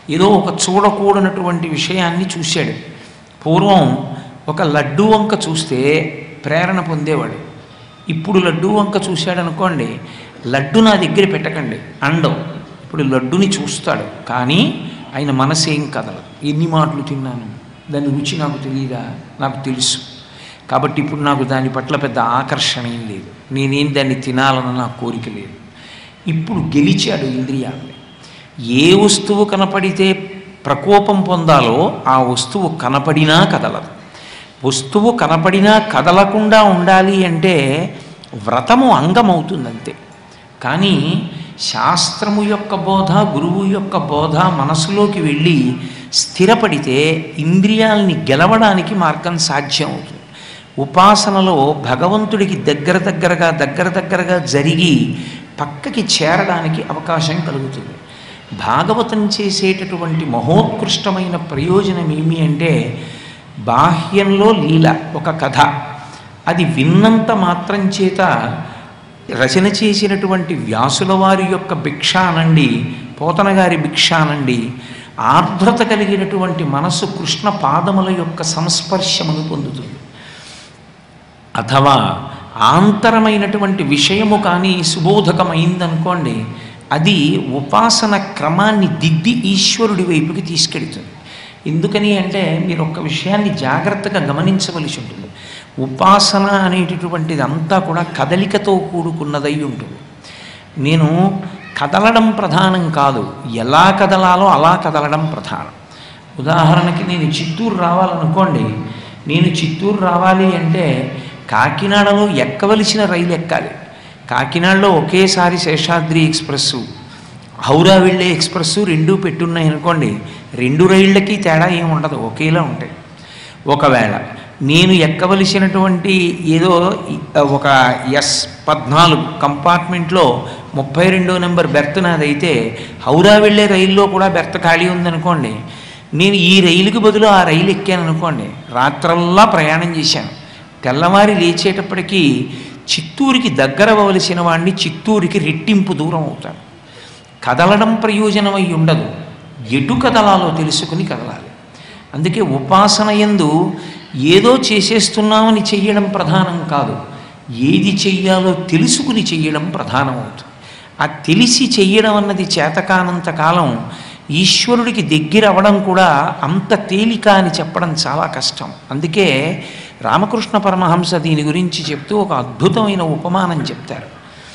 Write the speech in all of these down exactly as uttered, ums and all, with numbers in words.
ఏదో ఒక చూడకూడనటువంటి విషయాన్ని చూశాడు. పూర్వం ఒక లడ్డూ వంక చూస్తే ప్రేరణ పొందేవాడు. ఇప్పుడు లడ్డూ వంక చూశాడనుకోండి, లడ్డు నా దగ్గర పెట్టకండి అండం. ఇప్పుడు లడ్డుని చూస్తాడు, కానీ ఆయన మనసు ఏం కదలదు. ఎన్ని మాటలు తిన్నాను, దాని రుచి నాకు తెలియదా? నాకు తెలుసు. కాబట్టి ఇప్పుడు నాకు దాని పట్ల పెద్ద ఆకర్షణ ఏం లేదు, నేనేం దాన్ని తినాలన్న నా కోరిక లేదు. ఇప్పుడు గెలిచాడు ఇంద్రియాలని. ఏ వస్తువు కనపడితే ప్రకోపం పొందాలో ఆ వస్తువు కనపడినా కదలదు. వస్తువు కనపడినా కదలకుండా ఉండాలి అంటే వ్రతము అంగమవుతుందంతే. కానీ శాస్త్రము యొక్క బోధ, గురువు యొక్క బోధ మనసులోకి వెళ్ళి స్థిరపడితే ఇంద్రియాలని గెలవడానికి మార్గం సాధ్యం అవుతుంది. ఉపాసనలో భగవంతుడికి దగ్గర దగ్గరగా దగ్గర దగ్గరగా జరిగి పక్కకి చేరడానికి అవకాశం కలుగుతుంది. భాగవతం చేసేటటువంటి మహోత్కృష్టమైన ప్రయోజనం ఏమి అంటే, బాహ్యంలో లీల ఒక కథ, అది విన్నంత మాత్రం చేత రచన చేసినటువంటి వ్యాసుల వారి యొక్క భిక్ష అనండి, పోతన గారి భిక్ష అనండి, ఆర్ద్రత కలిగినటువంటి మనస్సు కృష్ణ పాదముల యొక్క సంస్పర్శమును పొందుతుంది. అథవా ఆంతరమైనటువంటి విషయము కానీ సుబోధకమైందనుకోండి, అది ఉపాసన క్రమాన్ని దిద్ది ఈశ్వరుడి వైపుకి తీసుకెడుతుంది. ఎందుకని అంటే మీరు ఒక్క విషయాన్ని జాగ్రత్తగా గమనించవలసి ఉంటుంది. ఉపాసన అనేటటువంటిది అంతా కూడా కదలికతో కూడుకున్నదై ఉంటుంది. నేను కదలడం ప్రధానం కాదు, ఎలా కదలాలో అలా కదలడం ప్రధానం. ఉదాహరణకి నేను చిత్తూరు రావాలనుకోండి, నేను చిత్తూరు రావాలి అంటే కాకినాడలో ఎక్కవలసిన రైలు ఎక్కాలి. కాకినాడలో ఒకేసారి శేషాద్రి ఎక్స్ప్రెస్సు, హౌరా వెళ్ళే ఎక్స్ప్రెస్సు రెండూ పెట్టున్నాయి అనుకోండి, రెండు రైళ్ళకి తేడా ఏమి ఉండదు, ఒకేలా ఉంటాయి. ఒకవేళ నేను ఎక్కవలసినటువంటి ఏదో ఒక ఎస్ పద్నాలుగు కంపార్ట్మెంట్లో ముప్పై రెండో నెంబర్ బెర్త్ నాదైతే హౌరా వెళ్ళే రైల్లో కూడా బెర్త్ ఖాళీ ఉందనుకోండి, నేను ఈ రైలుకి బదులు ఆ రైలు ఎక్కాను అనుకోండి, రాత్రల్లా ప్రయాణం చేశాను, తెల్లవారి లేచేటప్పటికీ చిత్తూరుకి దగ్గర అవ్వవలసిన వాడిని చిత్తూరుకి రెట్టింపు దూరం అవుతాడు. కదలడం ప్రయోజనమై ఉండదు, ఎటు కదలాలో తెలుసుకుని కదలాలి. అందుకే ఉపాసన యందు ఏదో చేసేస్తున్నామని చెయ్యడం ప్రధానం కాదు, ఏది చెయ్యాలో తెలుసుకుని చెయ్యడం ప్రధానం అవుతుంది. ఆ తెలిసి చెయ్యడం అన్నది చేతకానంత కాలం ఈశ్వరుడికి దగ్గర అవ్వడం కూడా అంత తేలిక అని చెప్పడం చాలా కష్టం. అందుకే రామకృష్ణ పరమహంస దీని గురించి చెప్తూ ఒక అద్భుతమైన ఉపమానం చెప్తారు.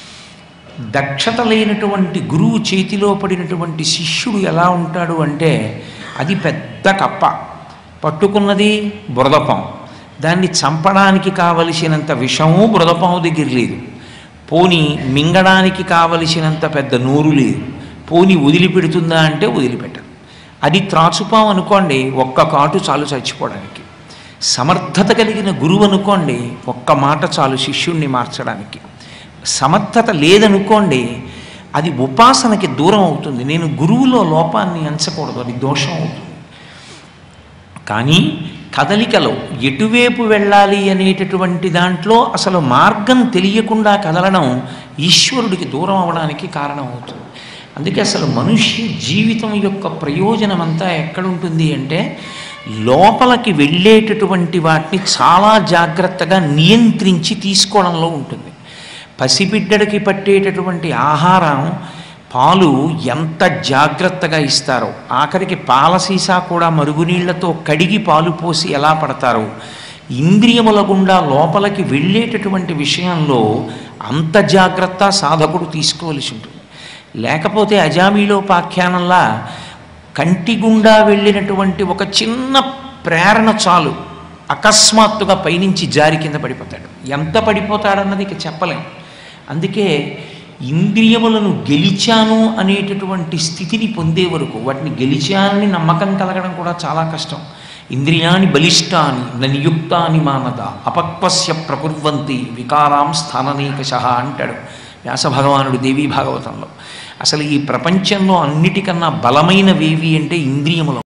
దక్షత లేనటువంటి గురువు చేతిలో పడినటువంటి శిష్యుడు ఎలా ఉంటాడు అంటే, అది పెద్ద కప్ప, పట్టుకున్నది బురదపాం, దాన్ని చంపడానికి కావలసినంత విషము బురదపాము దగ్గర లేదు, పోని మింగడానికి కావలసినంత పెద్ద నోరు లేదు, పోని వదిలిపెడుతుందా అంటే వదిలిపెట్టదు. అది త్రాచుపాం అనుకోండి, ఒక్క కాటు చాలు చచ్చిపోవడానికి. సమర్థత కలిగిన గురువు అనుకోండి, ఒక్క మాట చాలు శిష్యుణ్ణి మార్చడానికి. సమర్థత లేదనుకోండి, అది ఉపాసనకి దూరం అవుతుంది. నేను గురువులో లోపాన్ని ఎంచకూడదు, అది దోషం అవుతుంది. కానీ కదలికలో ఎటువైపు వెళ్ళాలి అనేటటువంటి దాంట్లో అసలు మార్గం తెలియకుండా కదలడం ఈశ్వరుడికి దూరం అవడానికి కారణం అవుతుంది. అందుకే అసలు మనుష్య జీవితం యొక్క ప్రయోజనం అంతా ఎక్కడుంటుంది అంటే, లోపలికి వెళ్ళేటటువంటి వాటిని చాలా జాగ్రత్తగా నియంత్రించి తీసుకోవడంలో ఉంటుంది. పసిబిడ్డడికి పట్టేటటువంటి ఆహారం, పాలు ఎంత జాగ్రత్తగా ఇస్తారో, ఆఖరికి పాల సీసా కూడా మరుగునీళ్లతో కడిగి పాలు పోసి ఎలా పడతారో, ఇంద్రియముల గుండా లోపలికి వెళ్ళేటటువంటి విషయంలో అంత జాగ్రత్త సాధకుడు తీసుకోవలసి ఉంటుంది. లేకపోతే అజామీలోపాఖ్యానంలా కంటి గుండా వెళ్ళినటువంటి ఒక చిన్న ప్రేరణ చాలు, అకస్మాత్తుగా పైనుంచి జారి కింద పడిపోతాడు. ఎంత పడిపోతాడన్నది ఇక చెప్పలేం. అందుకే ఇంద్రియములను గెలిచాను అనేటటువంటి స్థితిని పొందే వరకు, వాటిని గెలిచానని నమ్మకం కలగడం కూడా చాలా కష్టం. ఇంద్రియాని బలిష్టాని ననియుక్తాని మానద అపక్వస్య ప్రకుర్వంతి వికారాం స్థాననేకశ అంటాడు వ్యాస భగవానుడు దేవీ భాగవతంలో. అసలు ఈ ప్రపంచంలో అన్నిటికన్నా బలమైనవేవి అంటే ఇంద్రియములు.